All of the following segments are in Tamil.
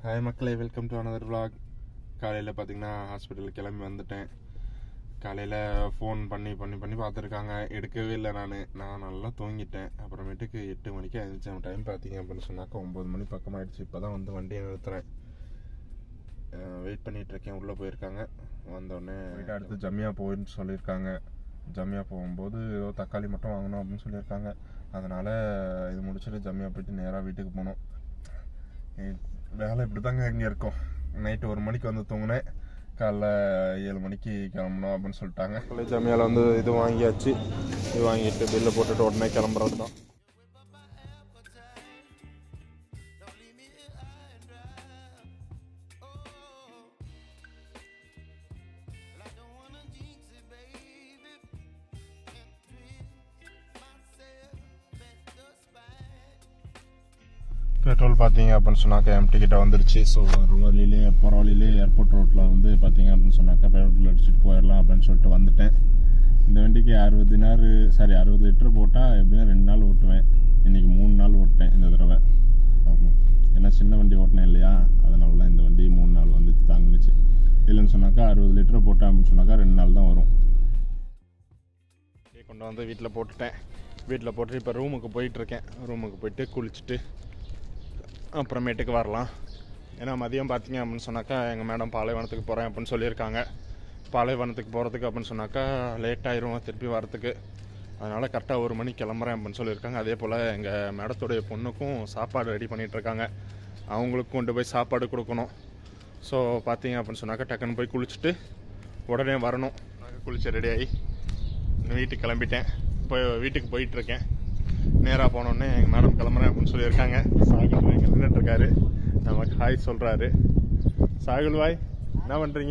ஹாய் மக்களே, வெல்கம் டு another vlog. காலையில் பார்த்தீங்கன்னா ஹாஸ்பிட்டல் கிளம்பி வந்துட்டேன். காலையில் ஃபோன் பண்ணி பார்த்துருக்காங்க, எடுக்கவே இல்லை. நான் நல்லா தூங்கிட்டேன். அப்புறமேட்டுக்கு 8 மணிக்கு எழுந்திரிச்சேன். டைம் பார்த்தீங்க அப்படின்னு சொன்னாக்கா 9 மணி பக்கமாகிடுச்சு. இப்போ தான் வந்து வண்டியை நிறுத்துறேன். வெயிட் பண்ணிகிட்ருக்கேன். உள்ளே போயிருக்காங்க. வந்தோடனே அடுத்து ஜம்மியா போயின்னு சொல்லியிருக்காங்க. ஜம்மியா போகும்போது ஏதோ தக்காளி மட்டும் வாங்கணும் அப்படின்னு சொல்லியிருக்காங்க. அதனால் இது முடிச்சுட்டு ஜம்மியா போயிட்டு நேராக வீட்டுக்கு போனோம். வேலை இப்படி தாங்க இங்கே இருக்கும். நைட்டு 1 மணிக்கு வந்து தூங்கினேன். காலைல 7 மணிக்கு கிளம்பணும் அப்படின்னு சொல்லிட்டாங்க. ஜம்மியாவில் வந்து இது வாங்கியாச்சு. இது வாங்கிட்டு பில்லை போட்டுட்டு உடனே கிளம்புறது தான். பெட்ரோல் பார்த்தீங்க அப்படின்னு சொன்னாக்கா எம்டி கிட்ட வந்துருச்சு. ஸோ போகிற வழியிலே ஏர்போர்ட் ரோட்டில் வந்து பார்த்தீங்க அப்படின்னு சொன்னாக்கா பெட்ரோல் அடிச்சுட்டு போயிடலாம் அப்படின்னு சொல்லிட்டு வந்துட்டேன். இந்த வண்டிக்கு 60 லிட்டர் போட்டால் எப்படியும் 2 நாள் ஓட்டுவேன். இன்றைக்கி 3 நாள் ஓட்டேன் இந்த தடவை. ஆமாம், ஏன்னா சின்ன வண்டி ஓட்டினேன் இல்லையா, அதனால தான் இந்த வண்டி 3 நாள் வந்து தாங்குனுச்சு. இல்லைன்னு சொன்னாக்கா 60 லிட்டர் போட்டேன் அப்படின்னு சொன்னாக்கா 2 நாள் தான் வரும். கொண்டு வந்து வீட்டில் போட்டுட்டேன். வீட்டில் போட்டுட்டு இப்போ ரூமுக்கு போயிட்டுருக்கேன். ரூமுக்கு போயிட்டு குளிச்சுட்டு அப்புறமேட்டுக்கு வரலாம். ஏன்னா மதியம் பார்த்தீங்க அப்படின்னு சொன்னாக்கா எங்கள் மேடம் பாலைவனத்துக்கு போகிறேன் அப்படின்னு சொல்லியிருக்காங்க. பாலைவனத்துக்கு போகிறதுக்கு அப்படின்னு சொன்னாக்கா லேட் ஆயிரும் திருப்பி வரத்துக்கு. அதனால் கரெக்டாக 1 மணிக்கு கிளம்புறேன் அப்படின்னு சொல்லியிருக்காங்க. அதே போல் எங்கள் மேடத்துடைய பொண்ணுக்கும் சாப்பாடு ரெடி பண்ணிகிட்ருக்காங்க. அவங்களுக்கு கொண்டு போய் சாப்பாடு கொடுக்கணும். ஸோ பார்த்தீங்க அப்படின்னு சொன்னாக்கா டக்குன்னு போய் குளிச்சுட்டு உடனே வரணும். நாங்கள் குளிச்சு ரெடியாகி வீட்டுக்கு கிளம்பிட்டேன். இப்போ வீட்டுக்கு போயிட்டுருக்கேன். நேராக போனோடனே எங்கள் மேடம் கிளம்புறேன் அப்படின்னு சொல்லியிருக்காங்க. சாகுல் பாய் இங்கே நின்றுட்டுருக்காரு. நமக்கு ஹாய் சொல்கிறாரு. சாகுல் பாய், என்ன பண்ணுறீங்க?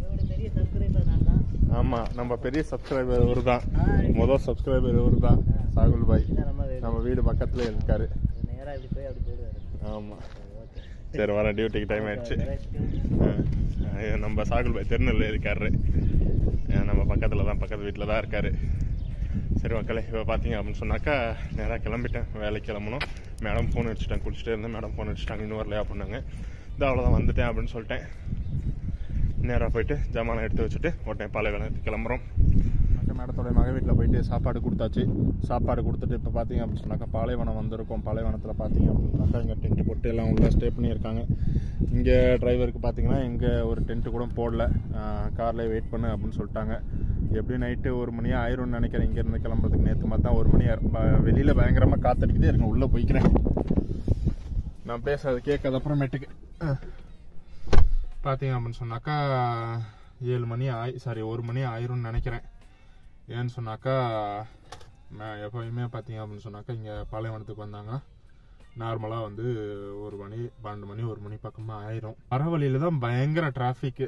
ஆமாம், நம்ம பெரிய சப்ஸ்கிரைபர் இவர் தான். முதல் சப்ஸ்கிரைபர் இவர் தான் சாகுல் பாய். நம்ம வீடு பக்கத்தில் இருக்காரு. ஆமாம், சரி வரேன், டியூட்டிக்கு டைம் ஆயிடுச்சு. நம்ம சாகுல் பாய் திருநெல்வேலி இருக்காரு. நம்ம பக்கத்தில் தான், பக்கத்து வீட்டில் தான் இருக்காரு. சரி மக்களே, இப்போ பார்த்தீங்க அப்படின்னு சொன்னாக்கா நேராக கிளம்பிட்டேன். வேலைக்கு கிளம்பணும். Madam phone அடிச்சுட்டேன். குளிச்சுட்டே இருந்தேன். மேடம் ஃபோன் அடிச்சுட்டாங்க, இன்னும் வரலையா அப்படின்னாங்க. இது அவ்வளோதான், வந்துட்டேன் அப்படின்னு சொல்லிட்டேன். நேராக போயிட்டு ஜமானை எடுத்து வச்சுட்டு உடனே பாலைவனத்துக்கு கிளம்புறோம். மேடத்தோட மக வீட்டில் போயிட்டு சாப்பாடு கொடுத்தாச்சு. சாப்பாடு கொடுத்துட்டு இப்போ பார்த்தீங்க அப்படின்னு சொன்னாக்கா பாலைவனம் வந்திருக்கோம். பாலைவனத்தில் பார்த்தீங்க அப்படின்னாக்கா இங்கே டென்ட்டு போட்டு எல்லாம் உள்ள ஸ்டே பண்ணியிருக்காங்க. இங்கே டிரைவருக்கு பார்த்தீங்கன்னா இங்கே ஒரு டென்ட்டு கூட போடல. காரில் வெயிட் பண்ணு அப்படின்னு சொல்லிட்டாங்க. எப்படி நைட்டு 1 மணி ஆயிரும்னு நினைக்கிறேன் இங்கேருந்து கிளம்புறதுக்கு. நேற்று மாதிரி தான் 1 மணி வெளியில் பயங்கரமாக காத்தடிக்குது. இருங்க உள்ளே போய்க்கிறேன். நான் பேசுறது கேட்காத அப்புறமேட்டுக்கு. பார்த்தீங்க அப்படின்னு சொன்னாக்கா 1 மணி ஆயிரும்னு நினைக்கிறேன். ஏன்னு சொன்னாக்கா எப்போயுமே பார்த்தீங்க அப்படின்னு சொன்னாக்கா இங்கே பாலைவனத்துக்கு வந்தாங்கன்னா நார்மலாக வந்து 1 மணி 12 மணி 1 மணி பக்கமாக ஆயிரும். வர வழியில் தான் பயங்கர டிராஃபிக்கு.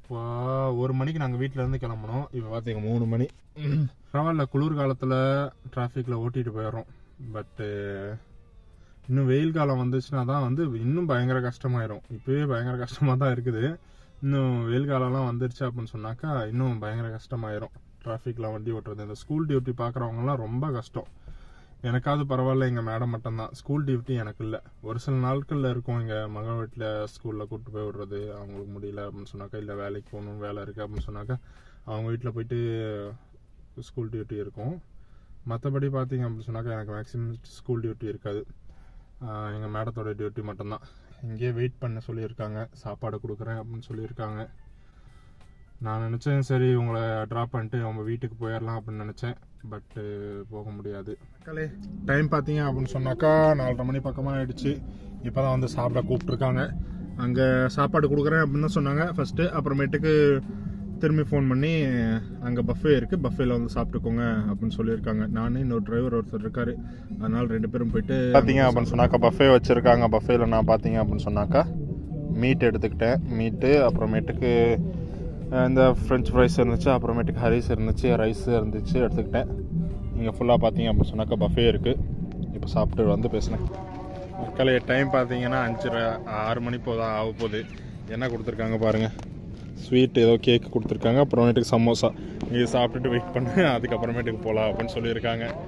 1 மணிக்கு நாங்கள் வீட்டிலேருந்து கிளம்பணும். இப்போ பார்த்தீங்க 3 மணி. பரவாயில்ல, குளிர்காலத்தில் டிராஃபிக்கில் ஓட்டிகிட்டு போயிடுறோம். பட்டு இன்னும் வெயில் காலம் வந்துச்சுன்னா தான் வந்து இன்னும் பயங்கர கஷ்டமாயிரும். இப்போவே பயங்கர கஷ்டமாக தான் இருக்குது. இன்னும் வெயில் காலம்லாம் வந்துருச்சு அப்படின்னு சொன்னாக்கா இன்னும் பயங்கர கஷ்டமாயிரும் டிராஃபிக்கில் வண்டி ஓட்டுறது. இந்த ஸ்கூல் டியூட்டி பார்க்குறவங்கலாம் ரொம்ப கஷ்டம். எனக்காவது பரவாயில்ல, எங்கள் மேடம் மட்டும்தான். ஸ்கூல் டியூட்டி எனக்கு இல்லை. ஒரு சில நாட்களில் இருக்கும். எங்கள் மகன் வீட்டில் ஸ்கூலில் கூப்பிட்டு போய் விடுறது, அவங்களுக்கு முடியல அப்படின்னு சொன்னாக்கா, இல்லை வேலைக்கு போகணும், வேலை இருக்குது அப்படின்னு சொன்னாக்கா அவங்க வீட்டில் போயிட்டு ஸ்கூல் டியூட்டி இருக்கும். மற்றபடி பார்த்தீங்க அப்படின்னு சொன்னாக்கா எனக்கு மேக்ஸிமம் ஸ்கூல் டியூட்டி இருக்காது. எங்கள் மேடத்தோட டியூட்டி மட்டும்தான். இங்கேயே வெயிட் பண்ண சொல்லியிருக்காங்க. சாப்பாடு கொடுக்குறேன் அப்படின்னு சொல்லியிருக்காங்க. நான் நினச்சேன் சரி உங்களை ட்ராப் பண்ணிட்டு அவங்க வீட்டுக்கு போயிடலாம் அப்படின்னு நினச்சேன். பட்டு போக முடியாது. மக்களே, டைம் பார்த்தீங்க அப்படின்னு சொன்னாக்கா 4:30 மணி பக்கமாக ஆயிடுச்சு. இப்போ தான் வந்து சாப்பிட கூப்பிட்ருக்காங்க. அங்கே சாப்பாடு கொடுக்குறேன் அப்படின்னு சொன்னாங்க ஃபஸ்ட்டு. அப்புறமேட்டுக்கு திரும்பி ஃபோன் பண்ணி அங்கே பஃபே இருக்குது, பஃபேல வந்து சாப்பிட்டுக்கோங்க அப்படின்னு சொல்லியிருக்காங்க. நானும் இன்னொரு டிரைவர் ஒருத்தர் இருக்காரு. அதனால் 2 பேரும் போயிட்டு பார்த்தீங்க அப்படின்னு சொன்னாக்கா பஃபே வச்சுருக்காங்க. பஃபேல நான் பார்த்தீங்க அப்படின்னு சொன்னாக்கா மீட் எடுத்துக்கிட்டேன். மீட்டு அப்புறமேட்டுக்கு இந்த ஃப்ரெஞ்ச் ஃப்ரைஸ் இருந்துச்சு, அப்புறமேட்டுக்கு ஹரிஸ் இருந்துச்சு, ரைஸ் இருந்துச்சு எடுத்துக்கிட்டேன். இங்கே ஃபுல்லாக பார்த்தீங்க அப்படின்னு சொன்னாக்கா பஃபே இருக்குது. இப்போ சாப்பிட்டு வந்து பேசினேன். மக்களே, டைம் பார்த்தீங்கன்னா 6 மணி ஆக போகுது. என்ன கொடுத்துருக்காங்க பாருங்கள். ஸ்வீட் ஏதோ கேக் கொடுத்துருக்காங்க. அப்புறமேட்டுக்கு சமோசா. இது சாப்பிட்டுட்டு வெயிட் பண்ணு, அதுக்கப்புறமேட்டுக்கு போகலாம் அப்படின்னு சொல்லியிருக்காங்க.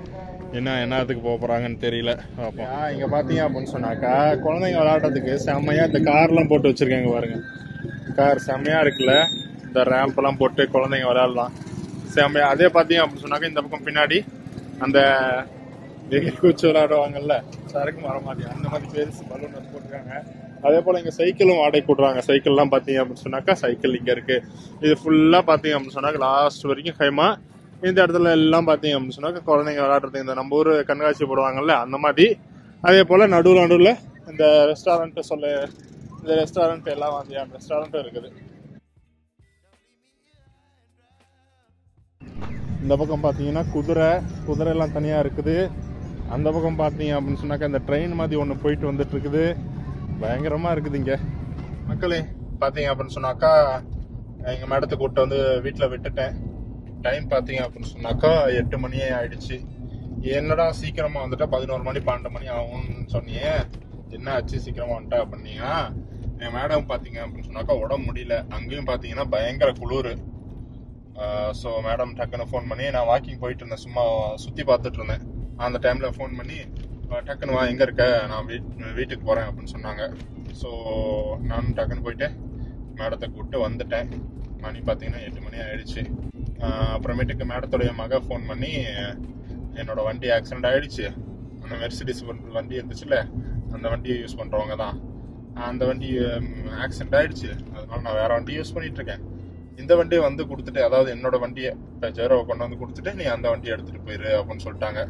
என்னத்துக்கு போக போகிறாங்கன்னு தெரியல. இங்கே பார்த்தீங்க அப்படின்னு சொன்னாக்கா குழந்தைங்க விளையாடுறதுக்கு செம்மையாக இந்த கார்லாம் போட்டு வச்சுருக்காங்க பாருங்க. கார் செம்மையாக இருக்குல்ல, இந்த ரேம்ப்லாம் போட்டு குழந்தைங்க விளையாடலாம் செம்மையாக. அதே பார்த்தீங்க அப்படின்னு சொன்னாக்கா இந்த பக்கம் பின்னாடி அந்த குச்சி விளையாடுவாங்கல்ல, சரக்கு மரம் மாதிரி, அந்த மாதிரி பெருசு பலூன் வந்து போட்டுருக்காங்க. அதே போல் இங்கே சைக்கிளும் வாடகை போட்டுருவாங்க. சைக்கிள்லாம் பார்த்தீங்க அப்படின்னு சொன்னாக்கா சைக்கிள் இங்கே இருக்குது. இது ஃபுல்லாக பார்த்தீங்க அப்படின்னு சொன்னாக்கா லாஸ்ட் வரைக்கும் ஹைமா. இந்த இடத்துல எல்லாம் பார்த்தீங்க அப்படின்னு சொன்னாக்கா குழந்தைங்க விளையாடுறது இந்த நம்ம ஊர் கண்காட்சி போடுவாங்கல்ல அந்த மாதிரி. அதே போல் நடுவில் இந்த ரெஸ்டாரண்ட் எல்லாம் மாதிரியான ரெஸ்டாரண்ட்டும் இருக்குது. இந்த பக்கம் பார்த்தீங்கன்னா குதிரை எல்லாம் தனியாக இருக்குது. அந்த பக்கம் பார்த்தீங்க அப்படின்னு சொன்னாக்கா இந்த ட்ரெயின் மாதிரி ஒன்று போயிட்டு வந்துட்டு இருக்குது. பயங்கரமாக இருக்குது இங்கே. மக்களே பார்த்தீங்க அப்படின்னு சொன்னாக்கா எங்கள் மேடத்தை கூப்பிட்டு வந்து வீட்டில் விட்டுட்டேன். டைம் பார்த்தீங்க அப்படின்னு சொன்னாக்கா 8 மணியே ஆயிடுச்சு. என்னடா சீக்கிரமாக வந்துட்டா 11 மணி 12 மணி ஆகும்னு சொன்னியே, என்ன ஆச்சு சீக்கிரமாக வந்துட்டா அப்படின்னா, என் மேடம் பார்த்தீங்க அப்படின்னு சொன்னாக்கா உடம்பு முடியல. அங்கேயும் பார்த்தீங்கன்னா பயங்கர குளிர். ஸோ மேடம் டக்குன்னு ஃபோன் பண்ணி, நான் வாக்கிங் போயிட்டு இருந்தேன், சும்மா சுற்றி பார்த்துட்டு இருந்தேன். அந்த டைமில் ஃபோன் பண்ணி டக்குன்னு வா, எங்கே இருக்க, நான் வீட்டுக்கு போகிறேன் அப்படின்னு சொன்னாங்க. ஸோ நானும் டக்குன்னு போயிட்டு மேடத்தை கூப்பிட்டு வந்துட்டேன். மணி பார்த்தீங்கன்னா 8 மணி ஆயிடுச்சு. அப்புறமேட்டுக்கு மேடத்துடைய மக ஃபோன் பண்ணி, என்னோட வண்டி ஆக்சிடென்ட் ஆகிடுச்சு, அந்த மெர்சிடிஸ் வண்டி இருந்துச்சுல்ல அந்த வண்டியை யூஸ் பண்ணுறவங்க தான், அந்த வண்டி ஆக்சிடென்ட் ஆகிடுச்சு, அதனால நான் வேறு வண்டி யூஸ் பண்ணிகிட்ருக்கேன். இந்த வண்டியை வந்து கொடுத்துட்டு, அதாவது என்னோட வண்டியை ஜெரோவை கொண்டு வந்து கொடுத்துட்டு நீ அந்த வண்டியை எடுத்துகிட்டு போயிரு அப்படின்னு சொல்லிட்டாங்க.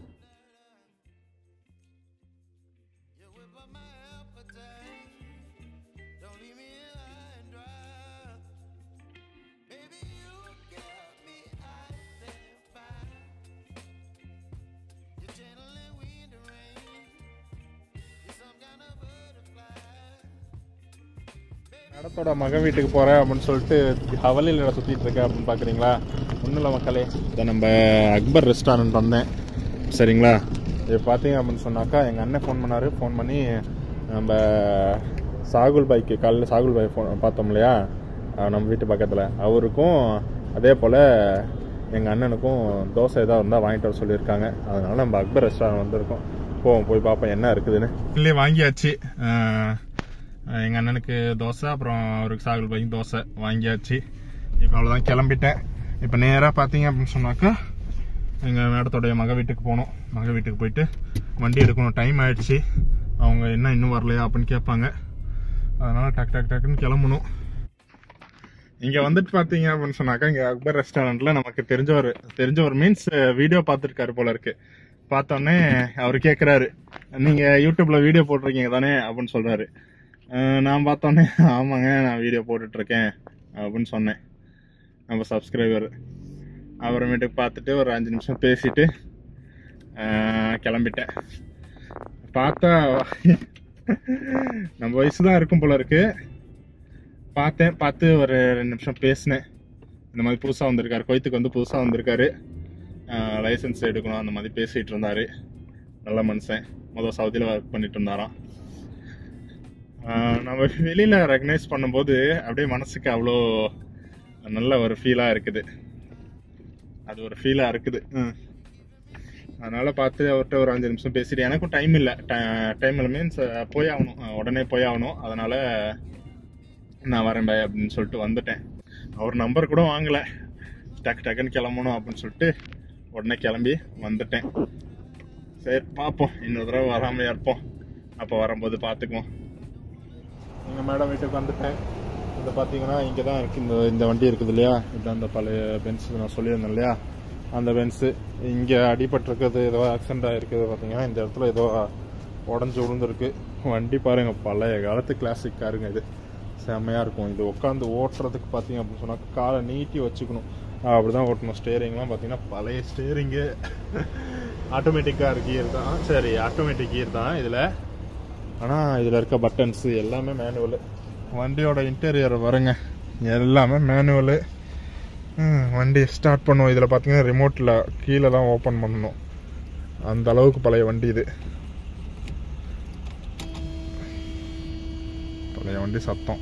மேடத்தோட மகன் வீட்டுக்கு போகிறேன் அப்படின்னு சொல்லிட்டு ஹவலியில் சுற்றிட்டு இருக்கேன் அப்படின்னு பார்க்குறீங்களா? ஒன்றும் இல்லை மக்களே, இதை நம்ம அக்பர் ரெஸ்டாரண்ட் வந்தேன் சரிங்களா. இது பார்த்தீங்க அப்படின்னு சொன்னாக்கா எங்கள் அண்ணன் ஃபோன் பண்ணார். ஃபோன் பண்ணி நம்ம சாகுல் பாய்க்கு காலையில் சாகுல் பாய் ஃபோன் பார்த்தோம் இல்லையா நம்ம வீட்டு பக்கத்தில், அவருக்கும் அதே போல் எங்கள் அண்ணனுக்கும் தோசை ஏதாவது இருந்தால் வாங்கிட்டு வர சொல்லியிருக்காங்க. அதனால் நம்ம அக்பர் ரெஸ்டாரண்ட் வந்திருக்கோம். போய் பார்ப்போம் என்ன இருக்குதுன்னு. இல்லையே வாங்கியாச்சு. எங்கள் அண்ணனுக்கு தோசை, அப்புறம் அவருக்கு சாகுல் பாய்க்கு தோசை வாங்கியாச்சு. இப்போ அவ்வளோதான், கிளம்பிட்டேன். இப்போ நேராக பார்த்தீங்க அப்படின்னு சொன்னாக்கா எங்கள் மேடத்தோடைய மக வீட்டுக்கு போகணும். மக வீட்டுக்கு போயிட்டு வண்டி எடுக்கணும். டைம் ஆகிடுச்சு. அவங்க என்ன இன்னும் வரலையா அப்படின்னு கேட்பாங்க. அதனால் டக்குன்னு கிளம்பணும். இங்கே வந்துட்டு பார்த்தீங்க அப்படின்னு சொன்னாக்கா இங்கே அக்பர் ரெஸ்டாரண்ட்டில் நமக்கு தெரிஞ்சவர் மீன்ஸ் வீடியோ பார்த்துருக்காரு போல இருக்கு. பார்த்தோன்னே அவர் கேட்குறாரு, நீங்கள் யூடியூப்பில் வீடியோ போட்டிருக்கீங்க தானே அப்படின்னு சொல்கிறாரு. நான் பார்த்தோன்னே ஆமாங்க நான் வீடியோ போட்டுட்ருக்கேன் அப்படின்னு சொன்னேன். நம்ம சப்ஸ்கிரைபர். அப்புறமேட்டுக்கு பார்த்துட்டு ஒரு 5 நிமிஷம் பேசிட்டு கிளம்பிட்டேன். பார்த்தா நம்ம வயசு தான் இருக்கும் போல இருக்கு. பார்த்து ஒரு 2 நிமிஷம் பேசினேன். இந்த மாதிரி புதுசாக வந்திருக்காரு, குவைத்துக்கு வந்து புதுசாக வந்திருக்காரு, லைசன்ஸ் எடுக்கணும் அந்த மாதிரி பேசிகிட்டு இருந்தார். நல்ல மனுஷன். முதல் சவுதியில் ஒர்க் பண்ணிட்டு இருந்தாராம். நம்ம வெளியில் ரெகனைஸ் பண்ணும்போது அப்படியே மனசுக்கு அவ்வளோ நல்ல ஒரு ஃபீலாக இருக்குது. அது ஒரு ஃபீலாக இருக்குது. அதனால் பார்த்து அவர்கிட்ட ஒரு 5 நிமிஷம் பேசிட்டு, எனக்கும் டைம் இல்லை மீன்ஸ் உடனே போய் ஆகணும். அதனால் நான் வரேன் பாய் அப்படின்னு சொல்லிட்டு வந்துட்டேன். அவர் நம்பர் கூட வாங்கலை, டக்குன்னு கிளம்பணும் அப்படின்னு சொல்லிட்டு உடனே கிளம்பி வந்துட்டேன். சரி பார்ப்போம், இன்னொரு தடவை வராமையாக இருப்போம். அப்போ வரும்போது பார்த்துக்குவோம். எங்கள் மேடம் வீட்டுக்கு வந்துட்டேன். இதை பார்த்தீங்கன்னா இங்கே தான் இருக்குது, இந்த வண்டி இருக்குது இல்லையா, இதுதான் அந்த பழைய பென்ஸ் நான் சொல்லியிருந்தேன் இல்லையா, அந்த பென்ஸு. இங்கே அடிபட்டிருக்குது, ஏதோ ஆக்சிடென்ட் ஆகிருக்குது. பார்த்தீங்கன்னா இந்த இடத்துல ஏதோ உடஞ்சி விழுந்துருக்கு. வண்டி பாருங்கள், பழைய காலத்து கிளாசிக் காருங்க. இது செம்மையாக இருக்கும். இது உட்காந்து ஓட்டுறதுக்கு பார்த்தீங்க அப்படின்னு சொன்னால் காலை நீட்டி வச்சுக்கணும், அப்படி தான் ஓட்டணும். ஸ்டேரிங்லாம் பார்த்தீங்கன்னா பழைய ஸ்டேரிங்கு, ஆட்டோமேட்டிக்காக கியர் தான். சரி, ஆட்டோமேட்டிக் கியர் தான் இதில். ஆனால் இதில் இருக்க பட்டன்ஸு எல்லாமே மேனுவலு. வண்டியோட இன்டீரியர் வருங்க, எல்லாமே மேனுவலு. வண்டி ஸ்டார்ட் பண்ணுவோம். இதில் பார்த்தீங்கன்னா ரிமோட்டில் கீழே தான் ஓப்பன் பண்ணணும். அந்த அளவுக்கு பழைய வண்டி இது. பழைய வண்டி சத்தம்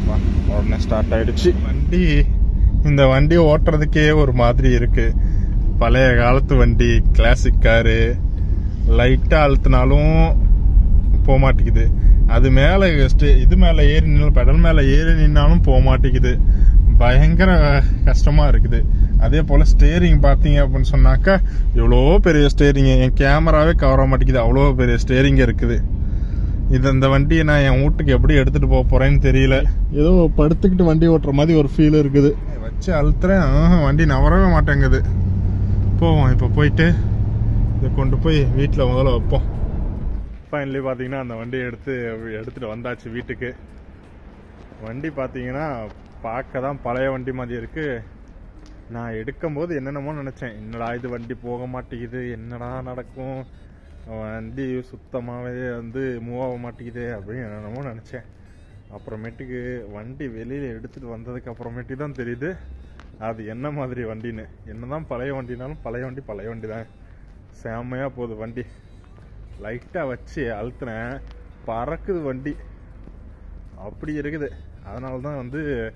உடனே ஸ்டார்ட் ஆகிடுச்சு வண்டி. இந்த வண்டி ஓட்டுறதுக்கே ஒரு மாதிரி இருக்குது. பழைய காலத்து வண்டி, கிளாசிக் காரு. லைட்டா அழுத்தினாலும் போக மாட்டேங்குது. அது மேல இது மேல ஏறி நின்னாலும், பெடல் மேல ஏறி நின்னாலும் போக மாட்டேங்குது. பயங்கர கஷ்டமா இருக்குது. அதே போல ஸ்டேரிங் பாத்தீங்க அப்படின்னு சொன்னாக்கா இவ்வளோ பெரிய ஸ்டேரிங், என் கேமராவே கவர மாட்டேங்குது, அவ்வளோ பெரிய ஸ்டேரிங் இருக்குது. இந்த வண்டியை நான் என் வீட்டுக்கு எப்படி எடுத்துட்டு போக போறேன்னு தெரியல. ஏதோ படுத்துக்கிட்டு வண்டி ஓட்டுற மாதிரி ஒரு ஃபீல் இருக்குது. வச்சு அழுத்துறேன், வண்டி நவரவே மாட்டேங்குது. போவோம், இப்போ போயிட்டு இதை கொண்டு போய் வீட்டில் முதல்ல வைப்போம். ஃபைனலி பார்த்தீங்கன்னா அந்த வண்டியை எடுத்துட்டு வந்தாச்சு வீட்டுக்கு. வண்டி பார்த்தீங்கன்னா பார்க்க தான் பழைய வண்டி மாதிரி இருக்கு. நான் எடுக்கும்போது என்னென்னமோ நினச்சேன், என்னடா இது வண்டி போக மாட்டேங்குது, என்னடா நடக்கும், வண்டி சுத்தமாகவே மூவ் ஆக மாட்டேங்குது அப்படின்னு என்னென்னமோ நினச்சேன். அப்புறமேட்டுக்கு வண்டி வெளியில் எடுத்துகிட்டு வந்ததுக்கு அப்புறமேட்டுக்கு தான் தெரியுது அது என்ன மாதிரி வண்டின்னு. என்னதான் பழைய வண்டினாலும் பழைய வண்டி தான். செம்மையாக போகுது வண்டி. லைட்டாக வச்சு அழுத்தினேன், பறக்குது வண்டி, அப்படி இருக்குது. அதனால தான்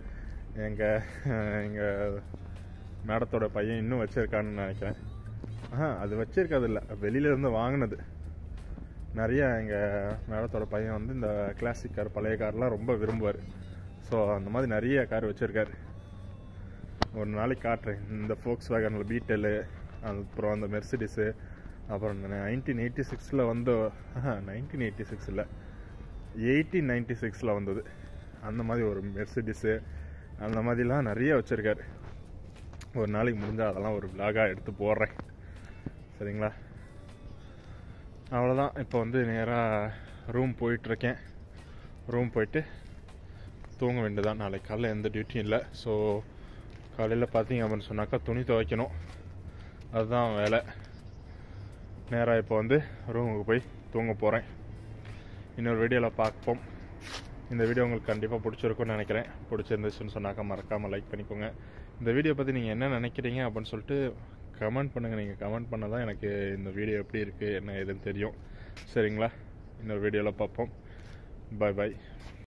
எங்கள் மேடத்தோட பையன் இன்னும் வச்சிருக்கான்னு நினைக்கிறேன். அது வச்சிருக்காது இல்லை, வெளியிலேருந்து வாங்கினது. நிறைய எங்கள் மேடத்தோட பையன் இந்த கிளாசிக் கார், பழைய கார்லாம் ரொம்ப விரும்புவார். ஸோ அந்த மாதிரி நிறைய கார் வச்சுருக்காரு. ஒரு நாளைக்கு காட்டுறேன். இந்த ஃபோக்ஸ் வேகனில் பீட்டலு, அப்புறம் அந்த மெர்சிடிஸு, அப்புறம் 1986 1986 இல்லை 1896 வந்தது அந்த மாதிரி ஒரு மெர்சிடிஸு, அந்த மாதிரிலாம் நிறைய வச்சுருக்காரு. ஒரு நாளைக்கு முடிஞ்சால் அதெல்லாம் ஒரு விலாகாக எடுத்து போடுறேன், சரிங்களா? அவ்வளோதான். இப்போ நேராக ரூம் போயிட்டுருக்கேன். ரூம் போயிட்டு தூங்க வேண்டியதான். நாளைக்கு காலையில் எந்த டியூட்டியும் இல்லை. ஸோ காலையில் பார்த்தீங்க அப்படின்னு சொன்னாக்கா துணி துவைக்கணும், அதுதான் வேலை. நேராக இப்போ ரூமுக்கு போய் தூங்க போகிறேன். இன்னொரு வீடியோவில் பார்ப்போம். இந்த வீடியோ உங்களுக்கு கண்டிப்பாக பிடிச்சிருக்கும்னு நினைக்கிறேன். பிடிச்சிருந்துச்சுன்னு சொன்னாக்கா மறக்காமல் லைக் பண்ணிக்கோங்க. இந்த வீடியோ பற்றி நீங்கள் என்ன நினைக்கிறீங்க அப்படின்னு சொல்லிட்டு கமெண்ட் பண்ணுங்கள். நீங்கள் கமெண்ட் பண்ண தான் எனக்கு இந்த வீடியோ எப்படி இருக்குது என்ன ஏதுன்னு தெரியும், சரிங்களா? இன்னொரு வீடியோவில் பார்ப்போம். பாய் பாய்.